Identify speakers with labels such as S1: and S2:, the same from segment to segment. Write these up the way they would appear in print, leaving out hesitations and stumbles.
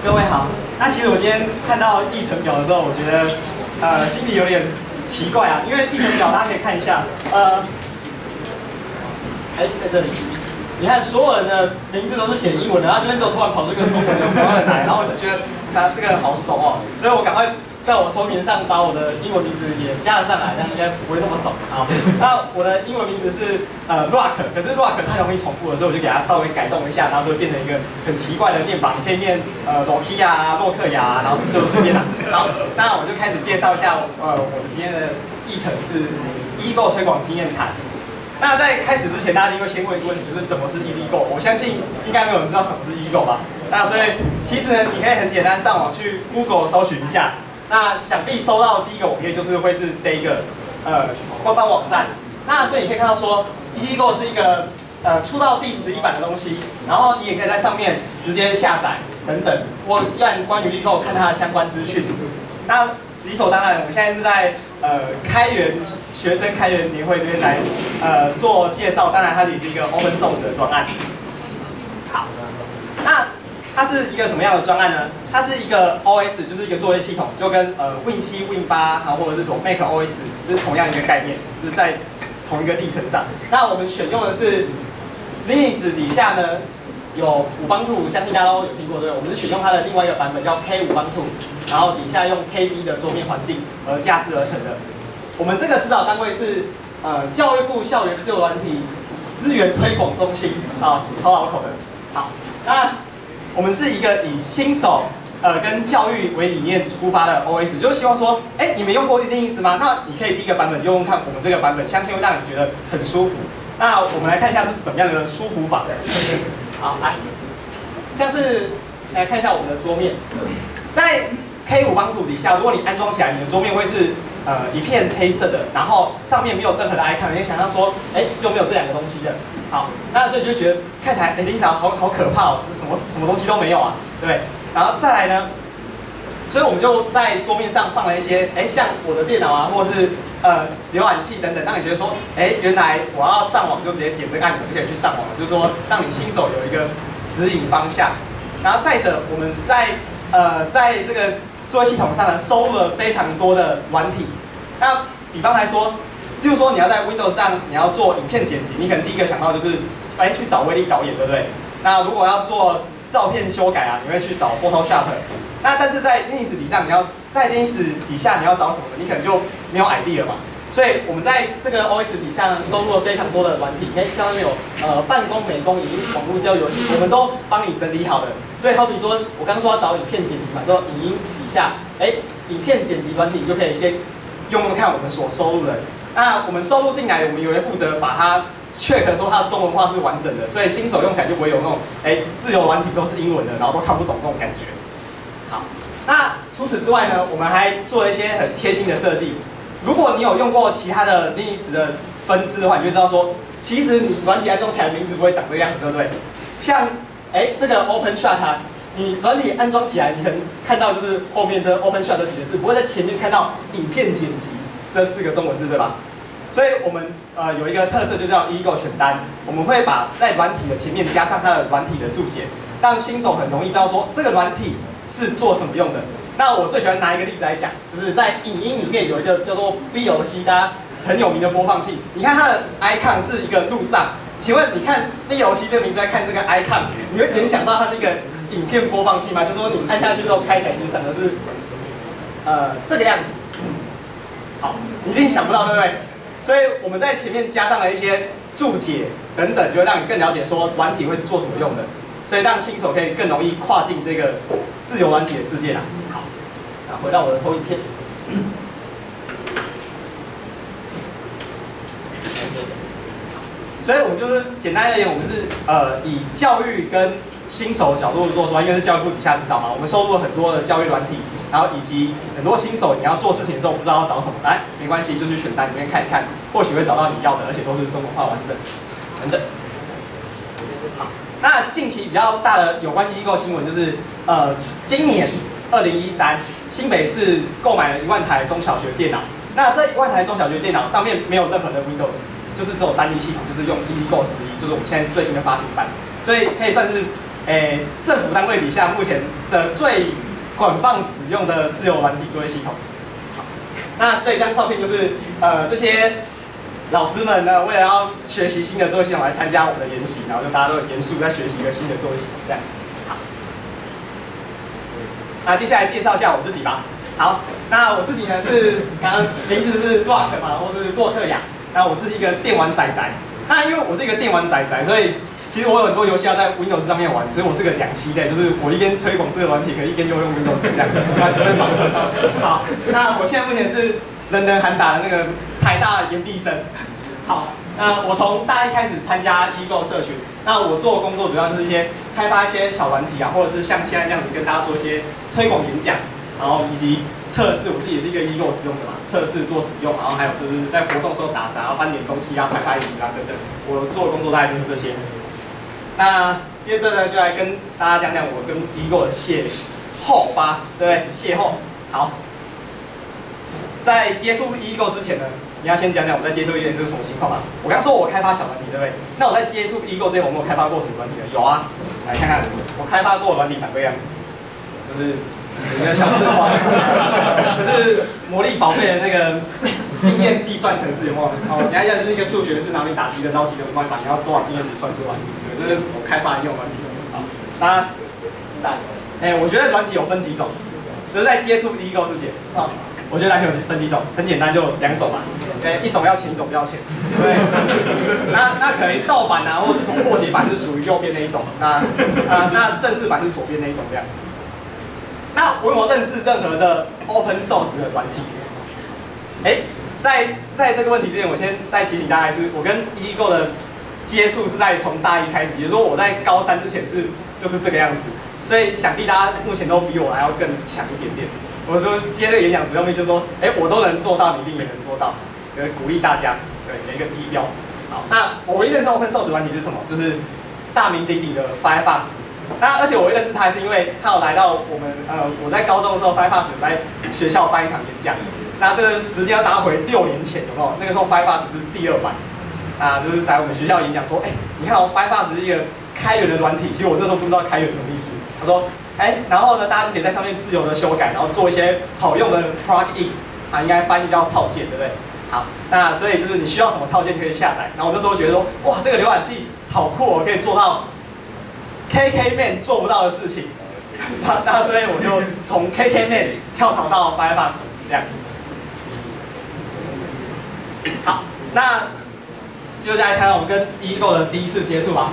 S1: 各位好。那其实我今天看到议程表的时候，我觉得心里有点奇怪啊，因为议程表大家可以看一下，在这里，你看所有人的名字都是写英文的，然后这边只有突然跑出一个中文的朋友来，然后我就觉得他这个人好熟哦，所以我赶快在我头衔上把我的英文名字也加了上来，这样应该不会那么熟。好，那我的英文名字是Rock， 可是 Rock 太容易重复了，所以我就给它稍微改动一下，然后就会变成一个很奇怪的念法，你可以念Rocky 啊、洛克亚，然后就随便啦。好，那我就开始介绍一下我的今天的议程是 Easygo 推广经验谈。那在开始之前，大家一定会先问一个问题，就是什么是 Easygo？ 我相信应该没有人知道什么是 Easygo 吧？那所以其实呢，你可以很简单上网去 Google 搜寻一下。那想必收到第一个网页就是会是这一个官方网站。那所以你可以看到说 ，Easygo 是一个出到第11版的东西，然后你也可以在上面直接下载等等，或让关于 Easygo 看它的相关资讯。那理所当然，我们现在是在学生开源年会这边来做介绍，当然它也是一个 open source 的专案。好，那它是一个什么样的专案呢？它是一个 OS， 就是一个作业系统，就跟Win7、Win8， 然后或者是什么 Mac OS， 就是同样一个概念，就是在同一个历程上。那我们选用的是 Linux 底下呢有Ubuntu， 相信大家都有听过对不对？我们是选用它的另外一个版本叫 K Ubuntu， 然后底下用 KB 的桌面环境而架制而成的。我们这个指导单位是教育部校园自由软体资源推广中心啊，超绕口的。好，那我们是一个以新手跟教育为理念出发的 OS， 就是希望说，你们用过 Linux 吗？那你可以第一个版本用用看我们这个版本，相信会让你觉得很舒服。那我们来看一下是怎么样的舒服法。好，来，像是来看一下我们的桌面，在 K Ubuntu 底下，如果你安装起来，你的桌面会是一片黑色的，然后上面没有任何的 icon， 你想象说，就没有这两个东西的。好，那所以就觉得看起来Linux 好可怕哦，这什么东西都没有啊，对不对？然后再来呢，所以我们就在桌面上放了一些，像我的电脑啊，或者是浏览器等等，让你觉得说，原来我要上网就直接点这个按钮就可以去上网了，就是说让你新手有一个指引方向。然后再者，我们在这个作业系统上呢，收录了非常多的软体。那比方来说，例如说你要在 Windows 上你要做影片剪辑，你可能第一个想到就是去找威力导演，对不对？那如果要做照片修改啊，你会去找 Photoshop。那但是在 Linux 底下，你要在 Linux 底下你要找什么呢？你可能就没有 idea 了嘛。所以我们在这个 OS 底下呢，收录了非常多的软体，相当于有办公、美工、影音、网络交友游戏，我们都帮你整理好的。所以好比说，我刚说要找影片剪辑嘛，就影音底下，影片剪辑软体就可以先用用看我们所收录的。那我们收录进来，我们也会负责把它 check 说它的中文化是完整的，所以新手用起来就不会有那种自由软体都是英文的，然后都看不懂那种感觉。好，那除此之外呢，我们还做了一些很贴心的设计。如果你有用过其他的 Linux 的分支的话，你就知道说，其实你软体安装起来名字不会长这个样子，对不对？像这个 OpenShot 啊，你软体安装起来，你可能看到就是后面这 OpenShot 这几个字，不会在前面看到影片剪辑这4个中文字，对吧？所以我们有一个特色就叫 Easygo 选单，我们会把在软体的前面加上它的软体的注解，让新手很容易知道说这个软体是做什么用的。那我最喜欢拿一个例子来讲，就是在影音里面有一个叫做 VLC， 大家很有名的播放器。你看它的 icon 是一个路障，请问你看 VLC 这个名字在看这个 icon， 你会联想到它是一个影片播放器吗？就是说你按下去之后开起来，其实长得是这个样子。好，你一定想不到，对不对？所以我们在前面加上了一些注解等等，就会让你更了解说软体会是做什么用的，所以让新手可以更容易跨进这个自由软体的世界啦。好，那回到我的投影片，所以我们就是简单而言，我们是以教育跟新手的角度做出来，因为是教育部底下指导嘛，我们收录了很多的教育软体，然后以及很多新手你要做事情的时候不知道要找什么，来没关系，就去选单里面看一看，或许会找到你要的，而且都是中文化完整等等。好，那近期比较大的有关Easygo新闻就是今年2013新北市购买了1万台中小学电脑，那这1万台中小学电脑上面没有任何的 Windows， 就是只有单一系统，就是用Easygo11，就是我们现在最新的发行版，所以可以算是政府单位底下目前的最广泛使用的自由软体作业系统。好，那所以这张照片就是这些老师们呢，为了要学习新的作业系统来参加我们的研习，然后就大家都很严肃在学习一个新的作业系统这样。好，那接下来介绍一下我自己吧。好，那我自己呢是刚刚名字是 Rock 嘛，或是洛克亚。那我是一个电玩仔仔。那因为我是一个电玩仔仔，所以其实我有很多游戏要在 Windows 上面玩，所以我是个两栖类，就是我一边推广这个软体，可一边又用 Windows 这样。好，那我现在目前是人人喊打的那个台大研毕生。好，那我从大一开始参加 Ego 社群，那我做的工作主要就是一些开发一些小软体啊，或者是像现在这样子跟大家做一些推广演讲，然后以及测试，我自己也是一个 Ego 使用者嘛，测试做使用，然后还有就是在活动的时候打杂，翻点东西啊，拍影子啊等等，我做的工作大概就是这些。那接着呢，就来跟大家讲讲我跟 Ego 的邂逅吧，对不对？邂逅。好，在接触 Ego 之前呢，你要先讲讲我在接触 Ego 是什么情况吧。我刚说我开发小软体，对不对？那我在接触 Ego 之前，我没有开发过什么软体呢？有啊，来看看我开发过的软体长这样，就是一个小视窗，就是魔力宝贝的那个经验计算程式有没有？哦，你看一下，就是一个数学是，然后你打几等到几等的方法，你要多少经验值算出来？对，这是我开发的用软体。好，当然，我觉得软体有分几种，就是在接触Ego之前啊，我觉得软体有分几种，很简单，就两种嘛。对，一种要钱，一种不要钱。对，那可能盗版啊，或者是从破解版是属于右边那一种，那正式版是左边那一种这样。那我有没有认识任何的 open source 的软体？在这个问题之前，我先再提醒大家，是我跟 Ego 的接触是在从大一开始，也就是说我在高三之前就是这个样子，所以想必大家目前都比我还要更强一点点。我说今天这个演讲主要目的就是说，我都能做到，你一定也能做到，鼓励大家，对，给一个低标。好，那我唯一认识 open source 软体是什么？就是大名鼎鼎的 Firefox。那而且我会认识他，是因为他有来到我们我在高中的时候 ，Firefox 来学校办一场演讲。那这个时间要拉回6年前，有没有？那个时候 Firefox 是第2版，就是来我们学校演讲说，你看Firefox 是一个开源的软体，其实我那时候不知道开源什么意思。他说，然后呢，大家就可以在上面自由的修改，然后做一些好用的 plugin， 应该翻译叫套件，对不对？好，那所以就是你需要什么套件可以下载。然后我那时候觉得说，哇，这个浏览器好酷哦，可以做到KKman 做不到的事情，那所以我就从 KKman 跳槽到 Firefox 这样。好，那就来谈谈我们跟 Ego 的第一次接触吧。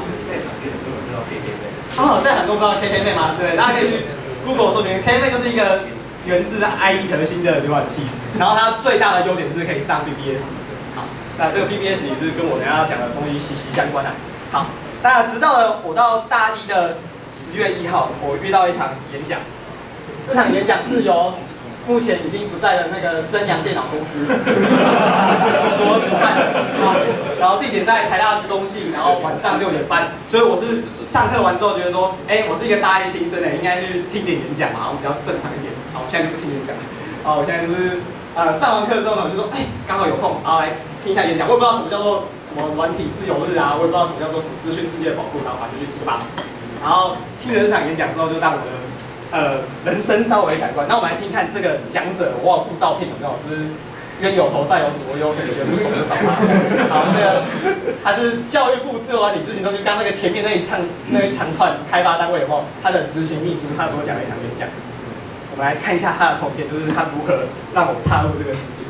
S1: 在很多人不知道 KKman 吗？对，大家可以去 Google 搜寻 KKman 就是一个源自 IE 核心的浏览器，然后它最大的优点是可以上 BBS。好，那这个 BBS 也是跟我等一下要讲的东西息息相关的。好。那直到了我到大一的10月1号，我遇到一场演讲。这场演讲是由目前已经不在的那个升阳电脑公司所主办的，然后地点在台大资工系，然后晚上6点半。所以我是上课完之后觉得说，我是一个大一新生应该去听点演讲嘛，我比较正常一点。好，我现在就不听演讲了。我现在就是上完课之后呢，我就说，刚好有空，来听一下演讲。我也不知道什么叫做什么软体自由日啊，我也不知道什么叫做什么资讯世界保护，然后反正就去听吧。然后听了这场演讲之后，就让我的人生稍微改观。那我们来听看这个讲者，我有附照片有没有？就是冤有头债有主，我有可能觉得不爽就找他。好，这个他是教育部自由软体咨询中心，刚那个前面那一长串开发单位有没有？他的执行秘书他所讲的一场演讲。我们来看一下他的图片，就是他如何让我踏入这个世界。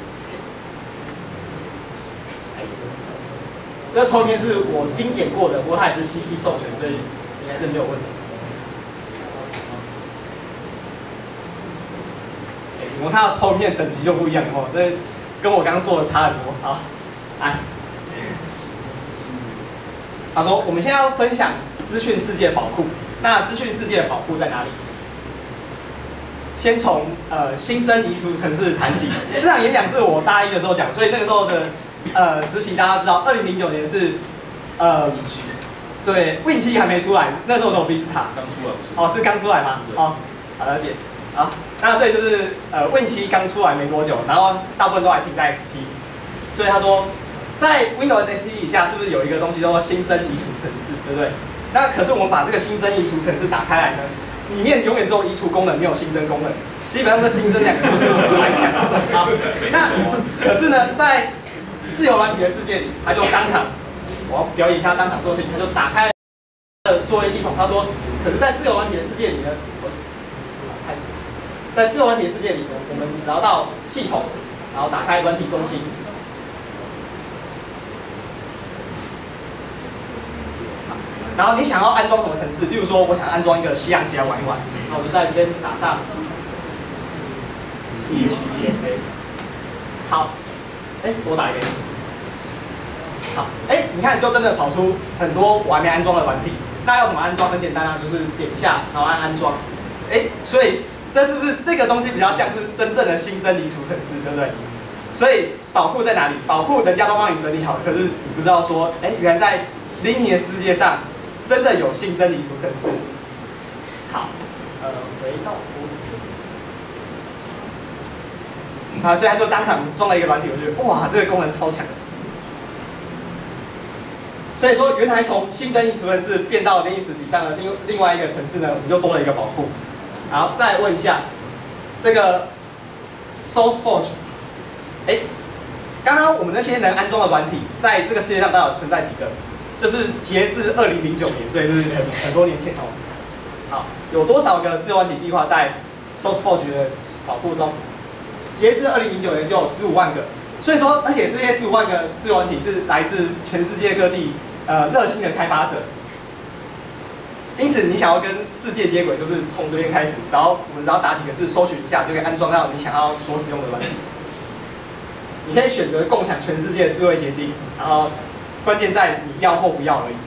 S1: 这个图片是我精简过的，不过它也是CC授权，所以应该是没有问题。我们看到图片等级就不一样哦，这跟我刚刚做的差很多。好，来，他说我们现在要分享资讯世界宝库。那资讯世界的宝库在哪里？先从新增移除程式谈起。这场演讲是我大一的时候讲，所以那个时候的时期大家知道，2009年是对 Win7还没出来，那时候只有 Vista
S2: 刚出来不是？
S1: 是刚出来吗？好了解。好，那所以就是Win7刚出来没多久，然后大部分都还停在 XP， 所以他说在 Windows XP 以下是不是有一个东西叫做新增移除程式，对不对？ 那可是我们把这个新增移除程式打开来呢，里面永远只有移除功能，没有新增功能。基本上这新增两个都是我们来讲的。好，那可是呢，在自由软体的世界里，他就当场，我要表演一下当场做事情，他就打开了作业系统。他说，可是，在自由软体的世界里呢，开始，在自由软体的世界里呢，我们只要到系统，然后打开软体中心。然后你想要安装什么程式？例如说，我想安装一个西洋棋来玩一玩，那我就在这边打上 CHESS。好，多打一个 S。好，你看就真的跑出很多我还没安装的软体。那要怎么安装？很简单啊，就是点一下，然后按安装。所以这是不是这个东西比较像是真正的新增移除程式，对不对？所以宝库在哪里？宝库人家都帮你整理好了，可是你不知道说，原来在 Linux 的世界上。真的有新增移除程式。好，回到所以他就当场装了一个软体，我觉得哇，这个功能超强。所以说，原来从新增移除程式变到 Linux 底上的另外一个程式呢，我们就多了一个宝库。好，再问一下，这个 SourceForge， 刚刚我们那些能安装的软体，在这个世界上到底存在几个？这是截至2009年，所以是很多年前哦。好，有多少个自由软体计划在 SourceForge 的宝库中？截至2009年就有15万个。所以说，而且这些15万个自由软体是来自全世界各地热心的开发者。因此，你想要跟世界接轨，就是从这边开始，我们只要打几个字，搜寻一下，就可以安装到你想要所使用的软体。你可以选择共享全世界的智慧结晶，然后。关键在你要或不要而已。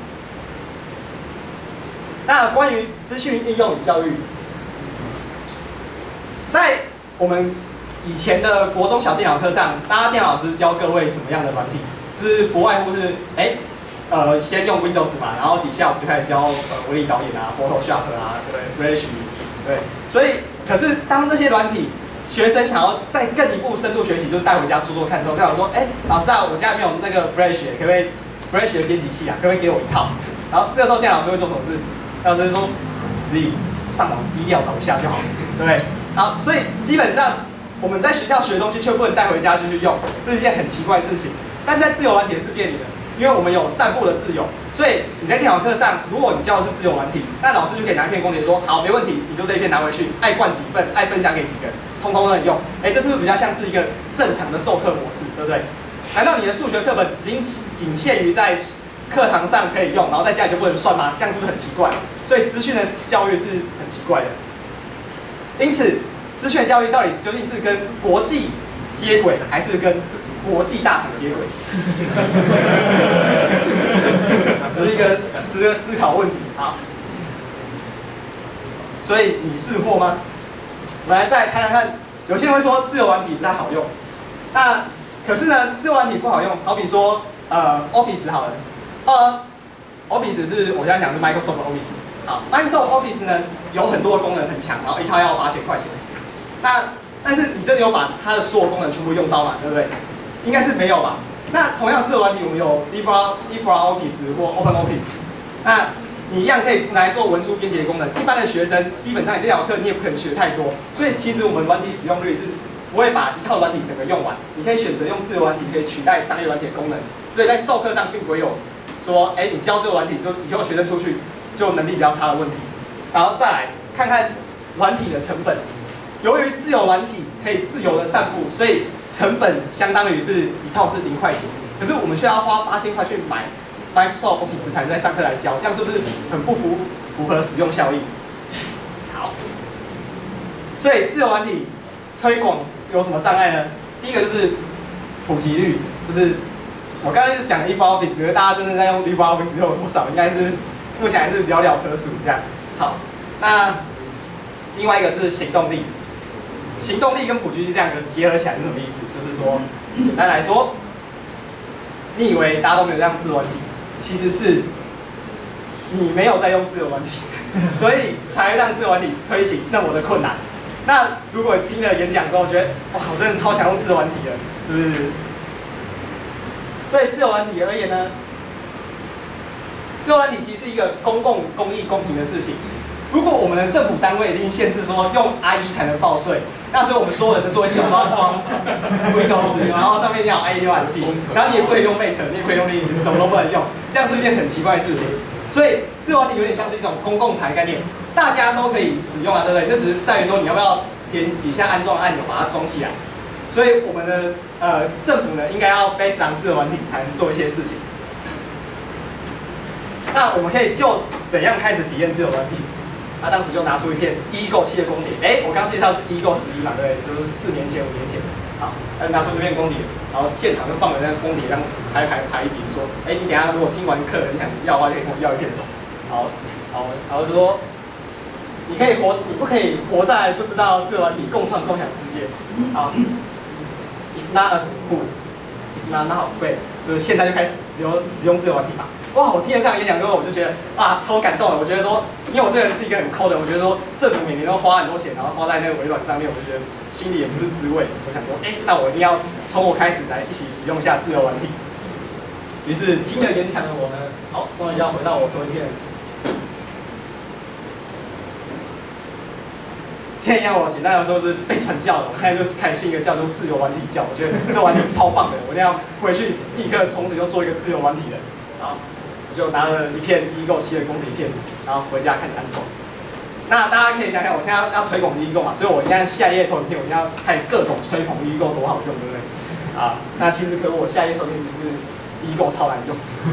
S1: 那关于资讯应用与教育，在我们以前的国中小电脑课上，大家电脑老师教各位什么样的软体？是不外乎是先用 Windows 嘛，然后底下我们就开始教微力导演啊、Photoshop 啊，对 ，Flash， 对。所以，可是当这些软体学生想要再更一步深度学习，就是带回家做做看之后，就想说，老师啊，我家没有那个 Flash， 可不可以 Flash 的编辑器啊，可不可以给我一套？然后这个时候电脑老师会做什么事？老师说自己上网低调找一下就好，对不对？好，所以基本上我们在学校学的东西却不能带回家继续用，这是一件很奇怪的事情。但是在自由软体的世界里呢，因为我们有散布的自由，所以你在电脑课上，如果你教的是自由软体，那老师就可以拿一片公帖说，好，没问题，你就这一片拿回去，爱灌几份，爱分享给几个，通通都能用。这是不是比较像是一个正常的授课模式，对不对？难道你的数学课本仅限于在课堂上可以用，然后在家里就不能算吗？这样是不是很奇怪？所以资讯的教育是很奇怪的。因此，资讯的教育到底究竟是跟国际接轨，还是跟国际大厂接轨？这是一个值得思考问题。好，所以你识货吗？我们来再谈谈看。有些人会说自由软体不太好用，那可是呢，自由软体不好用，好比说Office 好了。Office 是我现在讲的是 Microsoft Office。好 ，Microsoft Office 呢有很多的功能很强，然后一套要8000块钱。但是你真的有把它的所有功能全部用到嘛？对不对？应该是没有吧？那同样自由软体我们有 LibreOffice 或 OpenOffice， 那你一样可以拿来做文书编辑的功能。一般的学生基本上你电脑课你也不可能学太多，所以其实我们软体使用率是不会把一套软体整个用完。你可以选择用自由软体可以取代商业软体的功能，所以在授课上并不会有说，你教自由软体就以后学生出去就能力比较差的问题。然后再来看看软体的成本，由于自由软体可以自由的散布，所以成本相当于是一套是0块钱，可是我们却要花8000块去买 Microsoft Office 才能在上课来教，这样是不是很不符合使用效益？好，所以自由软体推广有什么障碍呢？第一个就是普及率，就是我刚才是讲 LibreOffice， 可是大家真正在用 LibreOffice 有多少？应该是目前还是寥寥可数这样。好，那另外一个是行动力。行动力跟普及率这两个结合起来是什么意思？就是说，简单来说，你以为大家都没有在用自由软体，其实是你没有在用自由软体，所以才让自由软体推行那么的困难。那如果听了演讲之后觉得，哇，我真的超想用自由软体的，是不是？对自由软体而言呢， 自由软体其实是一个公共、公益、公平的事情。如果我们的政府单位一定限制说用 IE 才能报税，那所以我们所有人的作业系统都要装 Windows， 然后上面要有 IE 浏览器，然后你也不可以用 Mac， 你也不可以用 Linux， 什么都不能用，这样是一件很奇怪的事情。所以自由软体有点像是一种公共财概念，大家都可以使用啊，对不对？那只是在于说你要不要点几下安装按钮把它装起来。所以我们的政府呢，应该要 based on 自由软体才能做一些事情。那我们可以就怎样开始体验自由软体？他当时就拿出一片 Eagle 7的光碟，我刚刚介绍是 Eagle 11嘛，对不对？就是4年前、5年前，好，他就拿出这片光碟，然后现场就放了那个光碟，让排一笔，说，你等一下如果听完课，你想要的话，就可以跟我要一片走。好，然后就说，你不可以活在不知道自由软体共创共享世界。好 ，If not us who? If not now when？就是现在就开始使用自由软体吧。哇！我听了这样演讲之后，我就觉得超感动的。我觉得说，因为我这个人是一个很抠的，我觉得说政府每年都花很多钱，然后花在那个微软上面，我就觉得心里也不是滋味。我想说，那我一定要从我开始来一起使用一下自由软体。于是听了演讲的我呢，好，终于要回到我头一天。今天要我简单的说是被传教的，我现在就是开始信一个叫做自由软体教，我觉得这完全超棒的，我一定要回去立刻从此就做一个自由软体人。好。就拿了一片 Eagle 7的光碟片，然后回家开始安装。那大家可以想想，我现在要推广 Eagle 嘛，所以我现在下一页投影片，我一定要开始各种吹捧 Eagle 多好用，对不对？那其实我下一页投影片其实是 Eagle 超难用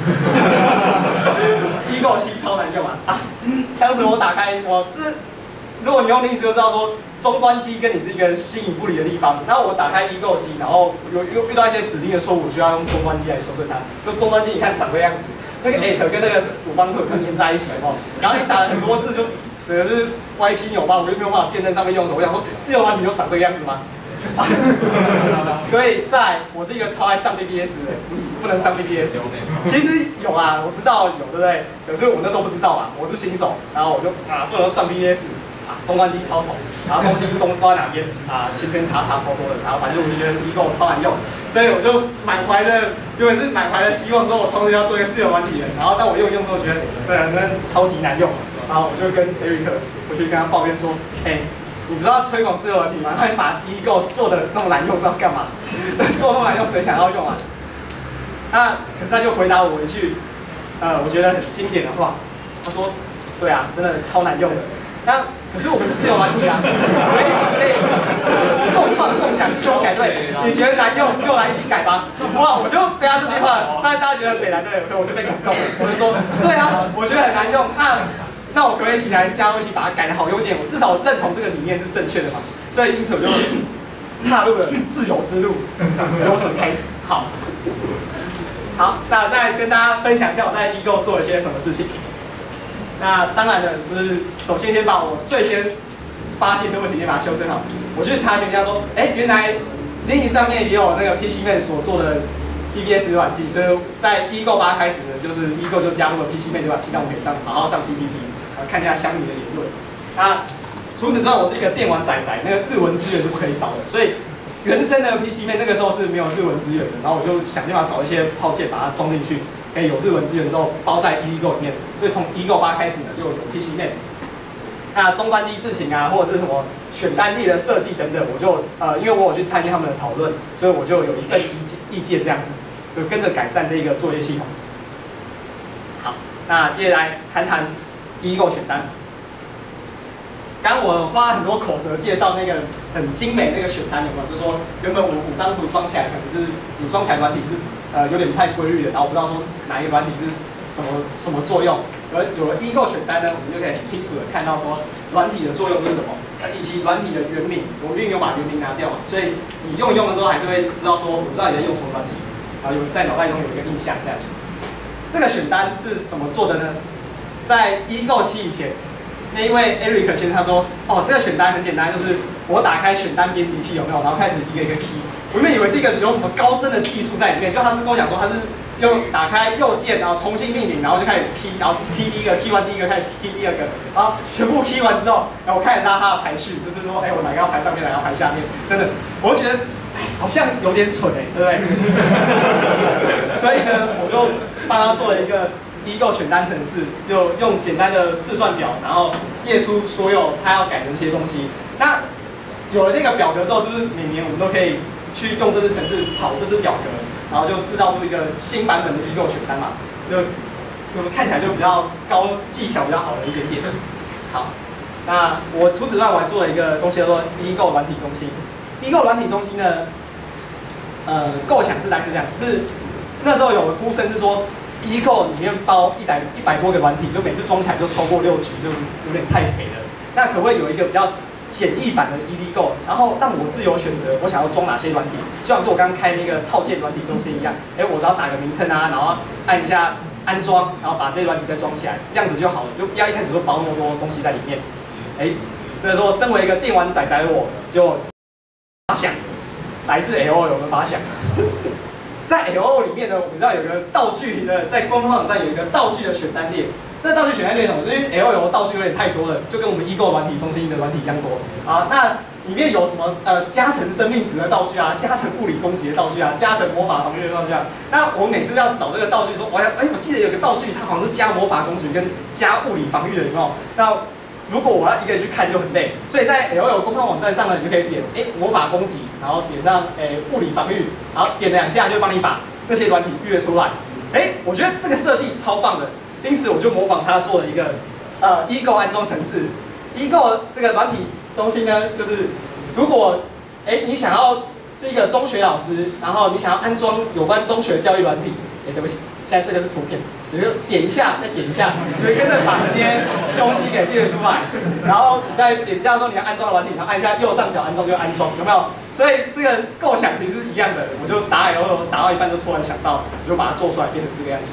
S1: ，Eagle 7超难用当时我打开，如果你用Linux就知道说，终端机跟你是一个形影不离的地方。然后我打开 Eagle 7，然后遇到一些指定的错误，需要用终端机来修正它。就终端机你看长这样子。那个 at 跟那个五方图很粘在一起，然后你打了很多字，就整个是歪七扭八，我就没有办法辨认上面用什么。我想说，自由软体都长这个样子吗？所以我是一个超爱上 BBS 的人，不能上 BBS。其实有我知道有，对不对？可是我那时候不知道嘛，我是新手，然后我就不能上 BBS。终端机超丑，然后东西都在哪边圈圈叉叉超多的，然后反正我就觉得 Eagle 超难用，所以我就原本是满怀的希望，说我从此要做一个自由软体人，然后但我用之后觉得这真的超级难用，然后我就跟 Eric 回去跟他抱怨说，你不知道推广自由软体吗？那你把 Eagle 做的那么难用是要干嘛？做那么难用谁想要用啊？可是他就回答我一句，我觉得很经典的话，他说，对啊，真的超难用的。可是我们是自由软体我们一起可以共创、共享、修改，对？你觉得难用，就来一起改吧。哇！我就被他这句话，虽然大家觉得北南对，可我就被感动了。我就说，对啊，我觉得很难用。那我可不可以一起来加入一起把它改得好用一点？我至少认同这个理念是正确的嘛。所以因此我就踏入了自由之路，由此开始。好，那再跟大家分享一下我在 Eagle 做了些什么事情。那当然了，就是首先把我最先发现的问题先把它修正好。我去查询一下说，原来 Linux 上面也有那个 PCMan 所做的 BBS 浏览器，所以在 Eagle 8开始呢，就是 Eagle 就加入了 PCMan 浏览器，让我可以好好上 PPT， 看一下乡民的言论。除此之外，我是一个电玩仔，那个日文资源是不可以少的，所以原生的 PCMan 那个时候是没有日文资源的，然后我就想办法找一些套件把它装进去。可以有日文资源之后包在 Eagle 里面，所以从 Eagle 8开始呢，就有 PCMan。那终端机字型或者是什么选单例的设计等等，我就因为我有去参与他们的讨论，所以我就有一份意见这样子，就跟着改善这个作业系统。好，那接下来谈谈 Eagle 选单。刚我花很多口舌介绍那个很精美那个选单，有没有？就是说原本我五张图装起来可能是组装起来软体是有点不太规律的，然后不知道说哪一个软体是什么作用。而有了 Eagle 选单呢，我们就可以很清楚的看到说软体的作用是什么，以及软体的原名。我并没有把原名拿掉嘛，所以你用一用的时候还是会知道说我知道你在用什么软体，在脑袋中有一个印象这样。这个选单是怎么做的呢？在 Eagle 7以前。那因为 Eric 先生他说，这个选单很简单，就是我打开选单编辑器有没有，然后开始一个一个 key。我原本以为是一个有什么高深的技术在里面，就他是跟我讲说他是用打开右键，然后重新命名，然后就开始 key， 然后 key 第一个 ，key 完第一个，开始 key 第二个，然后全部 key 完之后，然后我开始拉它的排序，就是说，我哪个要排上面，哪个要排下面，等等。我就觉得好像有点蠢对不对？所以呢，我就帮他做了一个 Ego 选单程式，就用简单的试算表，然后列出所有他要改的一些东西。那有了这个表格之后，是不是每年我们都可以去用这支程式跑这支表格，然后就制造出一个新版本的 Ego 选单嘛？就看起来就比较高技巧比较好的一点点。好，那我除此之外，我还做了一个东西叫做 Ego 软体中心。Ego 软体中心呢，构想是大概是这样，是那时候有呼声是说 ，Ego 里面包100多个软体，就每次装起来就超过6G，就有点太肥了。那可不可以有一个比较简易版的 Ego， 然后让我自由选择我想要装哪些软体，就像是我刚刚开那个套件软体中心一样，我只要打个名称啊，然后按一下安装，然后把这些软体再装起来，这样子就好了，就不要一开始就包那么多东西在里面。这个时候身为一个电玩仔仔的我，就发想，来自 LOL 的发想。在 LOL 里面呢，我们知道有一个道具的，在官方网站有一个道具的选单列。这个道具选单列是什么？因为 LOL 道具有点太多了，就跟我们 Ego 软体中心的软体一样多啊。那里面有什么加成生命值的道具啊，加成物理攻击的道具啊，加成魔法防御的道具啊。那我们每次要找这个道具说，我记得有个道具，它好像是加魔法攻击跟加物理防御的，有没有？那如果我要一个一个去看就很累，所以在 LOL 官方网站上呢，你就可以点魔法攻击，然后点上物理防御，然后点2下就帮你把那些软体预约出来。我觉得这个设计超棒的，因此我就模仿它做了一个Ego 安装程式。Ego 这个软体中心呢，就是如果你想要是一个中学老师，然后你想要安装有关中学教育软体，对不起，现在这个是图片。你就点一下，再点一下，所以跟着把这些东西给列出来，然后你再点一下说你要安装的软体，然后按一下右上角安装就安装，有没有？所以这个构想其实是一样的，我就打 L 打到一半就突然想到，我就把它做出来变成这个样子。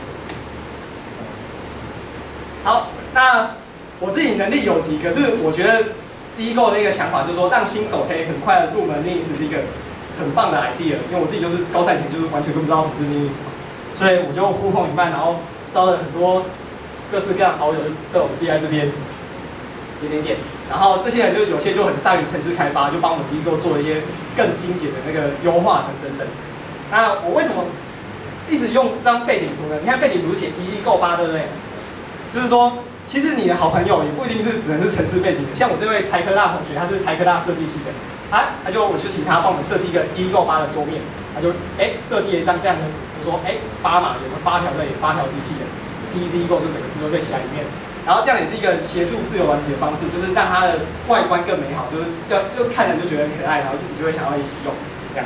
S1: 好，那我自己能力有及，可是我觉得Ego的一个想法就是说，让新手可以很快的入门 Linux 是一个很棒的 idea， 因为我自己就是高3以前就是完全都不知道什么是 Linux 嘛，所以我就呼朋引伴，然后招了很多各式各样好友，都有立在这边，点，然后这些人就有些就很善于程式开发，就帮我们 Ego 做了一些更精简的那个优化等。那我为什么一直用这张背景图呢？你看背景图写Ego 8，对不对？就是说，其实你的好朋友也不一定是只能是程式背景的，像我这位台科大同学，他是台科大设计系的，我就请他帮我们设计一个Ego 8的桌面，他就设计了一张这样的图。说8嘛，有个8条的8条机器人 ，Ego 就整个字都被写在里面，然后这样也是一个协助自由软体的方式，就是让它的外观更美好，就是又看人就觉得很可爱，然后你就会想要一起用这样子。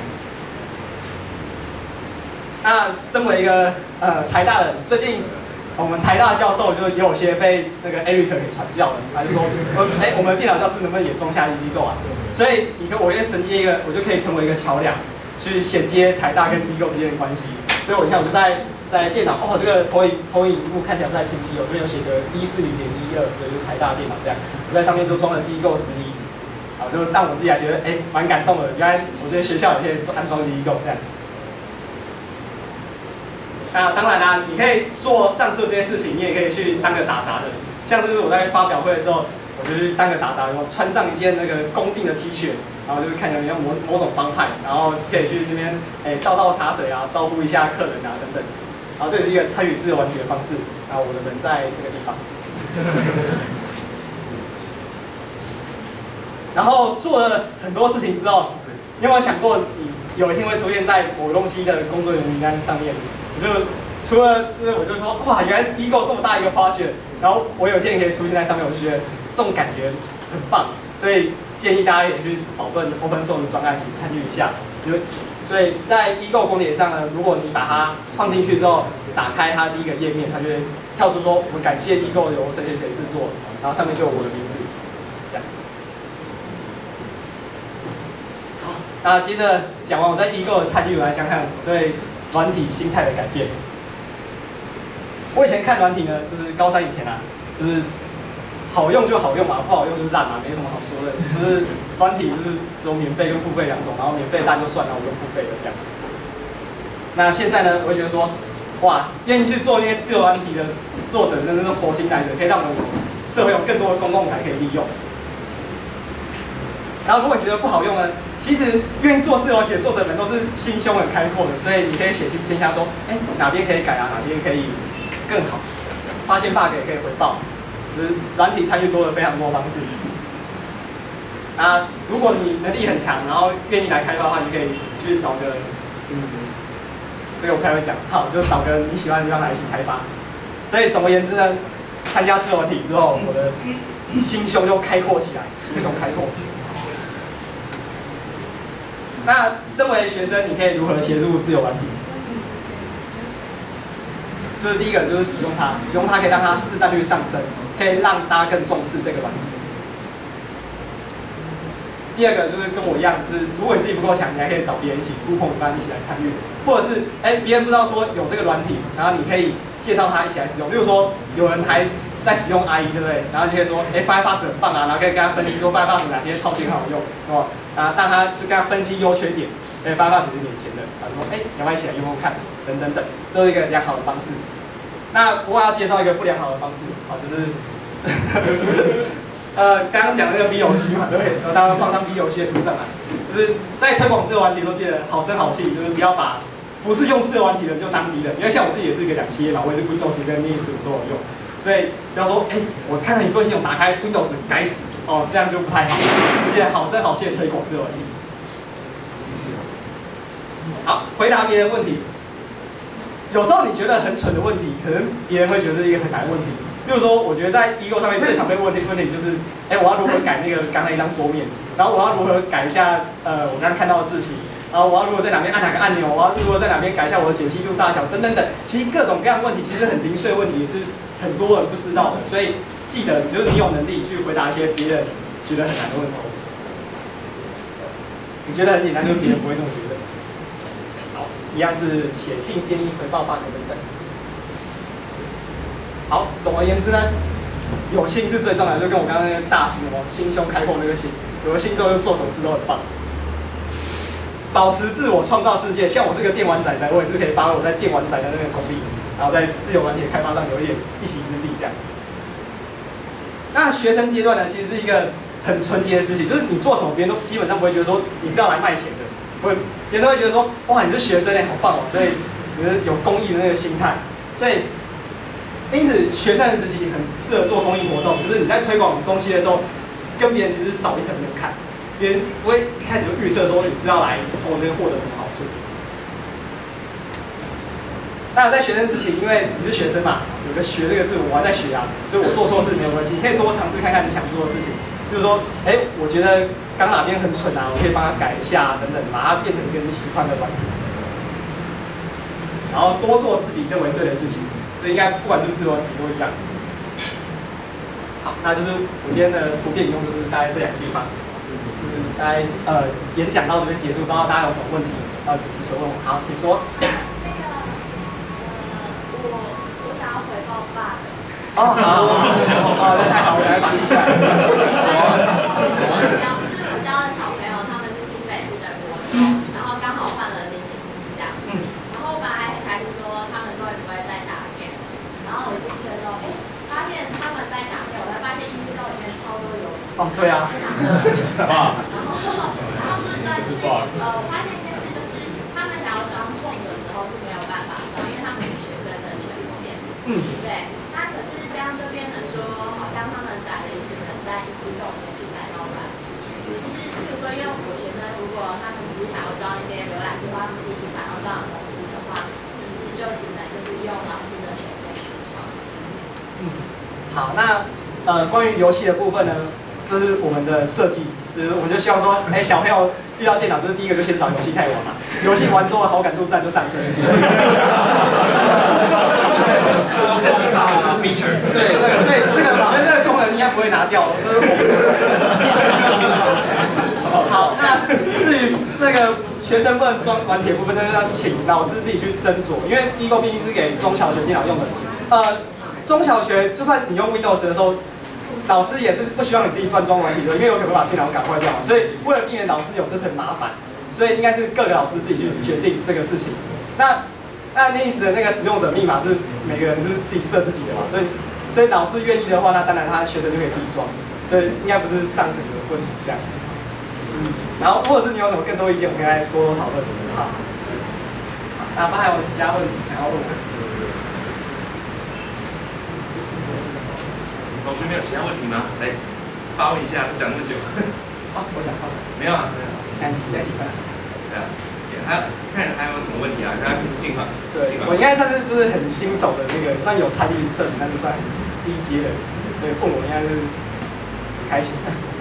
S1: 那身为一个台大人，最近我们台大教授就也有些被那个 Eric 给传教了，他就说我们的电脑教室能不能也装下 Ego 啊？所以我也承接一个，我就可以成为一个桥梁，去衔接台大跟 Ego 之间的关系。所以你看，我就在电脑，这个投影幕看起来不太清晰，我这边有写个140.12，就是台大电脑这样，我在上面就装了Ego 11，就让我自己还觉得蛮感动的，原来我这些学校也可以安装Ego这样。那当然啦，你可以做上述这些事情，你也可以去当个打杂的，像这是我在发表会的时候，我就去当个打杂，我穿上一件那个公定的 T 恤。然后就是看起来像某种帮派，然后可以去那边倒茶水啊，招呼一下客人啊等等。然后这是一个参与自由软体的方式。然后我的人在这个地方。然后做了很多事情之后，你有没有想过你有一天会出现在某东西的工作人员名单上面？除了我就说哇，原来 Ego 这么大一个 project， 然后我有一天也可以出现在上面，我就觉得这种感觉很棒，所以。建议大家也去找份 open source 的专案一起参与一下，所以在 Ego 光碟上呢，如果你把它放进去之后，打开它第一个页面，它就会跳出说我们感谢 Ego 由谁制作，然后上面就有我的名字，这样。好，那接着讲完我在 Ego 的参与，我来讲讲我对软体心态的改变。我以前看软体呢，就是高3以前啊，就是好用就好用嘛，不好用就是烂嘛，没什么好说的。就是软体就是只有免费跟付费2种，然后免费烂就算了，我用付费的这样。那现在呢，我会觉得说，哇，愿意去做那些自由软体的作者，真的是活心来着，可以让我们社会有更多的公共财可以利用。然后如果你觉得不好用呢，其实愿意做自由软体的作者们都是心胸很开阔的，所以你可以写信建议他说，哪边可以改啊，哪边可以更好。 发现 bug 也可以回报，就是软体参与多了非常多方式。如果你能力很强，然后愿意来开发的话，你可以去找个这个我不太会讲，好，就找个你喜欢的地方来一起开发。所以总而言之呢，参加自由软体之后，我的心胸就开阔起来，心胸开阔。那身为学生，你可以如何协助自由软体？就是第一个就是使用它，使用它可以让它市占率上升，可以让大家更重视这个软体。第二个就是跟我一样，就是如果你自己不够强，你还可以找别人一起呼朋引伴一起来参与，或者是别人不知道说有这个软体，然后你可以介绍他一起来使用。例如说有人还在使用 IE， 对不对？然后你可以说Firefox 很棒啊，然后可以跟他分析说 Firefox 哪些套件很好用，哦，让他是跟他分析优缺点。Firefox 是免钱的，他说你要不要一起来用用看，等等等，这是一个良好的方式。那不过要介绍一个不良好的方式，就是刚刚讲的那个 B 游戏嘛，对不对？大家放张 B 游戏的图上来，就是在推广自由软体都记得好声好气，就是不要把不是用自由软体的就当敌人，因为像我自己也是一个2企业嘛，我也是 Windows 跟 Linux 都有用，所以不要说我看到你作业系统打开 Windows 该死哦，这样就不太好。记得好声好气的推广自由软体。好，回答别人问题。有时候你觉得很蠢的问题，可能别人会觉得是一个很难的问题。例如说，我觉得在 Ego 上面最常被问的问题就是，我要如何改那个刚才一张桌面，然后我要如何改一下我刚刚看到的事情，然后我要如何在哪边按哪个按钮，我要如何在哪边改一下我的解析度大小等等等。其实各种各样的问题，其实很零碎的问题，也是很多人不知道的。所以记得，就是你有能力去回答一些别人觉得很难的问题。你觉得很简单，就是别人不会这么觉得。好，一样是写信建议回报 bug 等等。好，总而言之呢，有心是最重要的，就跟我刚刚那个大型心胸开阔那个心，有了心之后就做什么事都很棒。保持自我，创造世界。像我是个电玩仔仔，我也是可以发挥我在电玩仔的那个功力，然后在自由软体的开发上有一点一席之地这样。那学生阶段呢，其实是一个很纯洁的事情，就是你做什么，别人都基本上不会觉得说你是要来卖钱的，不会，别人都会觉得说哇，你是学生好棒哦，所以你是有公益的那个心态，所以。因此，学生的时期很适合做公益活动，就是你在推广东西的时候，跟别人其实少一层门槛，别人不会一开始就预设说你是要来从我这边获得什么好处。当然，在学生时期，因为你是学生嘛，有个“学”这个字，我还在学啊，所以我做错事没有关系，你可以多尝试看看你想做的事情。就是说，我觉得刚哪边很蠢啊，我可以帮他改一下等等，把它变成一个你喜欢的软体，然后多做自己认为对的事情。这应该不管是不是自由软体都一样。好，那就是我今天的图片引用，就是大概这2个地方，就是大概演讲到这边结束，不知道大家有什么问题要举手问我。好，请说。
S2: 我想要回报爸的。
S1: 好，那太好，我来把记下来。
S2: 我教的小朋友，他们是新北市的国中，然后刚好办了Linux这样。然后我本来很开心说他们终于不会再打。然后我进去的时候，发现他们在打电，我才发现英语都里面超多游戏。
S1: 哦，对啊。
S2: 然后说真的就是，我发现一件事就是，他们想要装蹦的时候是没有办法装，因为他们是学生的权限。对。那可是这样就变成说，好像他们改了一只能在移动里面去改到软体。就是比如说，因为我学生如果他们只是想要装一些浏览器，或他们自己想要装的东西的话，是不是就只能就是用老师的权限？
S1: 好，那关于游戏的部分呢，这是我们的设计，所以我们就希望说，小朋友遇到电脑，就是第一个就先找游戏开玩嘛，游戏玩多了，好感度自然就上升。对，所以这个我觉得这个功能应该不会拿掉，这是我们的。好，那至于那个学生不能装软体的部分，就是要请老师自己去斟酌，因为 Ego 毕竟是给中小学电脑用的，中小学就算你用 Windows 的时候，老师也是不希望你自己乱装软体的，因为有可能把电脑搞坏掉。所以为了避免老师有这层麻烦，所以应该是各个老师自己去决定这个事情。那 Linux 的那个使用者密码是每个人是自己设自己的嘛，所以老师愿意的话，那当然他学生就可以自己装，所以应该不是上层的问题这样。然后或者是你有什么更多意见，我们可以来多多讨论。好，那还有其他问题想要问的？
S3: 同学没有其他问题吗？来，发问一下，讲那么久。
S1: 我讲错了。
S3: 没有啊，
S1: 现在几分？
S3: 对啊，还有看还有什么问题啊？大家尽管。
S1: 对，我应该算是就是很新手的那个，算有参与社群，但是算低阶的，所以问我应该是很开心。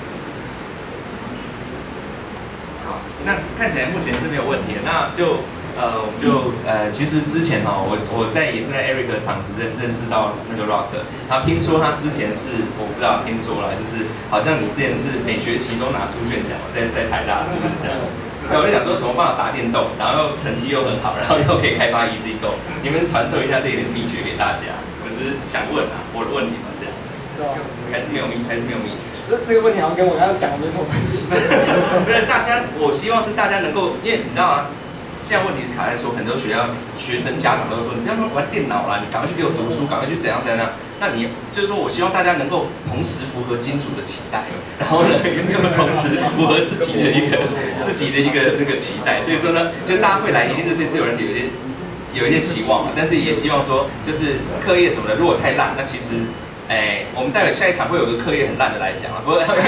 S3: 好，那看起来目前是没有问题的，那就我们就其实之前我也是在 Eric 的场子认识到那个 Rock， 然后听说他之前是我不知道听说了，就是好像你之前是每学期都拿书卷奖，在台大是不是这样子？那我就想说怎么办法打电动，然后成绩又很好，然后又可以开发 EasyGo， 你们传授一下这一点秘诀给大家。我只是想问啊，我的问题是这样，还是没有秘诀？
S1: 这个问题好像跟我刚刚讲的没什么关系。
S3: 不是大家，我希望是大家能够，因为你知道吗？现在问题是卡在说，很多学生家长都说，你不要乱玩电脑啦，你赶快去给我读书，赶快去怎样。那你就是说我希望大家能够同时符合金主的期待，然后呢又同时符合自己的一个那个期待。所以说呢，就大家会来，一定是对自由人有一些期望嘛，但是也希望说，就是课业什么的，如果太烂，那其实，我们待会下一场会有个课业很烂的来讲啊，不过，对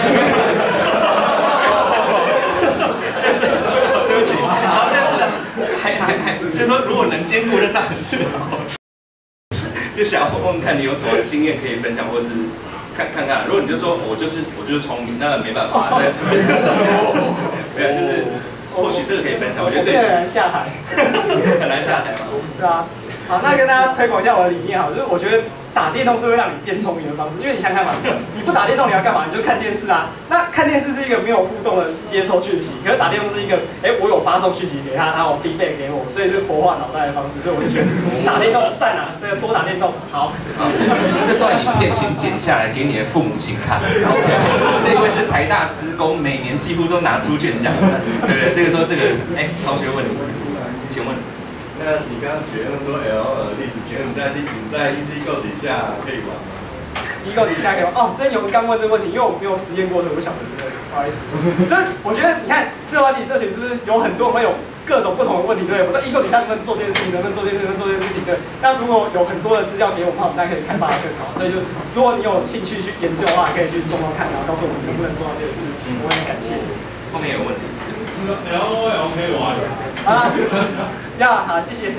S3: 不起，好，但是呢，还，就是说如果能兼顾，那这样是好事。就想问问看你有什么经验可以分享，或是看看，如果你就说我就是聪明，那没办法，对，没有，就是或许这个可以分享，我觉得对。
S1: 很难下台，
S3: 很难下台嘛。
S1: 对啊，好，那跟大家推广一下我的理念好，就是我觉得打电动是会让你变聪明的方式，因为你想想看嘛，你不打电动你要干嘛？你就看电视啊。那看电视是一个没有互动的接收讯息，可是打电动是一个，我有发送讯息给他，他有 feedback 给我，所以是活化脑袋的方式，所以我就觉得打电动赞啊，这个多打电动好。
S3: 这段影片请剪下来给你的父母亲看。OK， 这位是台大职工，每年几乎都拿书卷奖的，对不对？所以说这个，同学问你，请问。
S4: 那你刚刚举那么多 LOL 的例子，请问你在 EasyGo 底下可以玩吗
S1: ？EasyGo 底下可以玩哦，真有人刚问这个问题，因为我没有实验过，所以我不晓得，不好意思。就是我觉得你看自由软体社群是不是有很多人会有各种不同的问题，对不对？我在 EasyGo 底下能不能做这件事情，能不能做这件事情，能不能做这件事情？对。那如果有很多的资料给我们的话，我们大家可以开发得更好。所以就如果你有兴趣去研究的话，可以去做做看，然后告诉我们能不能做到这件事，我会很感谢。
S3: 后面有问题。
S4: LOL 可以玩。
S1: 啊，好，谢谢。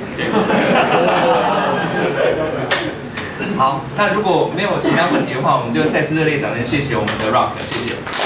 S3: 好，那如果没有其他问题的话，我们就再次热烈掌声，谢谢我们的 Rock， 谢谢。